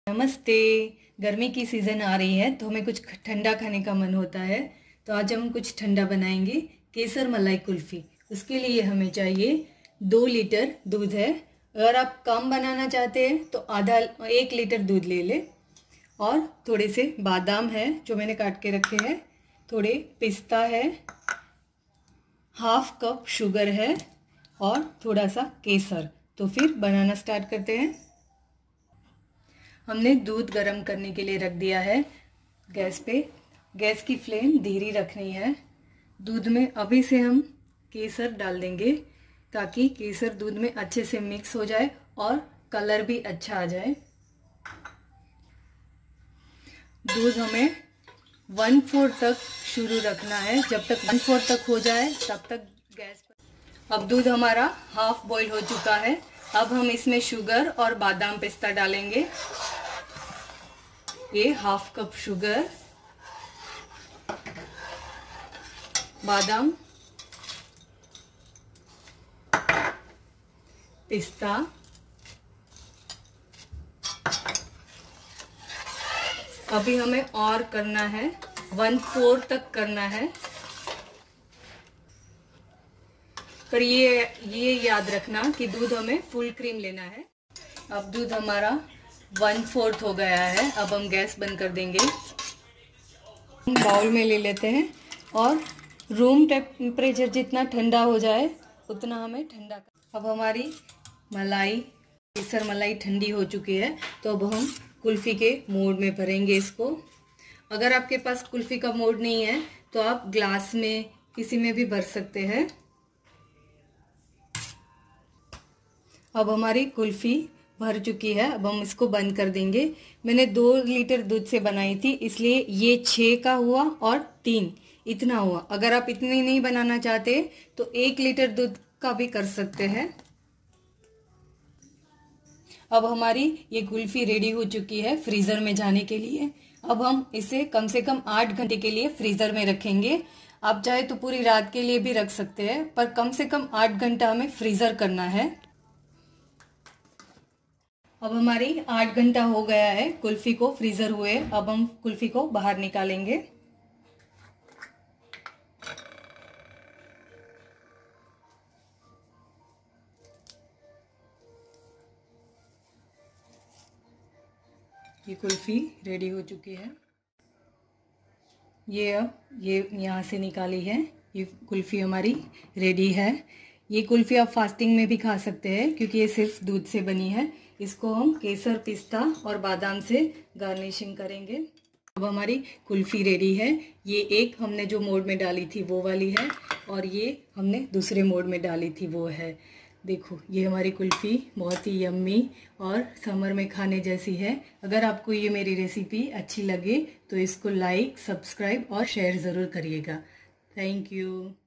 नमस्ते। गर्मी की सीज़न आ रही है तो हमें कुछ ठंडा खाने का मन होता है। तो आज हम कुछ ठंडा बनाएंगे, केसर मलाई कुल्फ़ी। उसके लिए हमें चाहिए 2 लीटर दूध है। अगर आप कम बनाना चाहते हैं तो 1 लीटर दूध ले लें। और थोड़े से बादाम है जो मैंने काट के रखे हैं, थोड़े पिस्ता है, हाफ कप शुगर है और थोड़ा सा केसर। तो फिर बनाना स्टार्ट करते हैं। हमने दूध गर्म करने के लिए रख दिया है गैस पे। गैस की फ्लेम धीरे रखनी है। दूध में अभी से हम केसर डाल देंगे ताकि केसर दूध में अच्छे से मिक्स हो जाए और कलर भी अच्छा आ जाए। दूध हमें 1/4 तक शुरू रखना है। जब तक 1/4 तक हो जाए तब तक गैस पर। अब दूध हमारा हाफ बॉईल हो चुका है। अब हम इसमें शुगर और बादाम पिस्ता डालेंगे। ये हाफ कप शुगर, बादाम, पिस्ता, अभी हमें और करना है, 1/4 तक करना है। पर ये याद रखना कि दूध हमें फुल क्रीम लेना है। अब दूध हमारा 1/4 हो गया है। अब हम गैस बंद कर देंगे। हम बाउल में ले लेते हैं और रूम टेम्परेचर जितना ठंडा हो जाए उतना हमें ठंडा कर। अब हमारी केसर मलाई ठंडी हो चुकी है। तो अब हम कुल्फ़ी के मोड में भरेंगे इसको। अगर आपके पास कुल्फ़ी का मोड नहीं है तो आप ग्लास में किसी में भी भर सकते हैं। अब हमारी कुल्फ़ी भर चुकी है। अब हम इसको बंद कर देंगे। मैंने 2 लीटर दूध से बनाई थी, इसलिए ये 6 का हुआ और 3 इतना हुआ। अगर आप इतनी नहीं बनाना चाहते तो 1 लीटर दूध का भी कर सकते हैं। अब हमारी ये कुल्फ़ी रेडी हो चुकी है फ्रीज़र में जाने के लिए। अब हम इसे कम से कम 8 घंटे के लिए फ्रीज़र में रखेंगे। आप चाहे तो पूरी रात के लिए भी रख सकते हैं, पर कम से कम 8 घंटा हमें फ्रीज़र करना है। अब हमारी 8 घंटा हो गया है कुल्फ़ी को फ्रीज़र हुए। अब हम कुल्फ़ी को बाहर निकालेंगे। ये कुल्फ़ी रेडी हो चुकी है। ये यहाँ से निकाली है। ये कुल्फ़ी हमारी रेडी है। ये कुल्फ़ी आप फास्टिंग में भी खा सकते हैं क्योंकि ये सिर्फ दूध से बनी है। इसको हम केसर, पिस्ता और बादाम से गार्निशिंग करेंगे। अब हमारी कुल्फ़ी रेडी है। ये एक हमने जो मोड में डाली थी वो वाली है और ये हमने दूसरे मोड में डाली थी वो है। देखो, ये हमारी कुल्फ़ी बहुत ही यम्मी और समर में खाने जैसी है। अगर आपको ये मेरी रेसिपी अच्छी लगे तो इसको लाइक, सब्सक्राइब और शेयर ज़रूर करिएगा। Thank you.